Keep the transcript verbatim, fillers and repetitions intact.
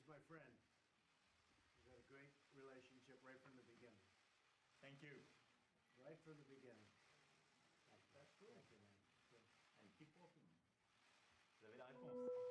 He's my friend. We've had a great relationship right from the beginning. Thank you. Right from the beginning. Thank you. That's cool. Thank you, man. Good. And keep walking. Vous avez la réponse.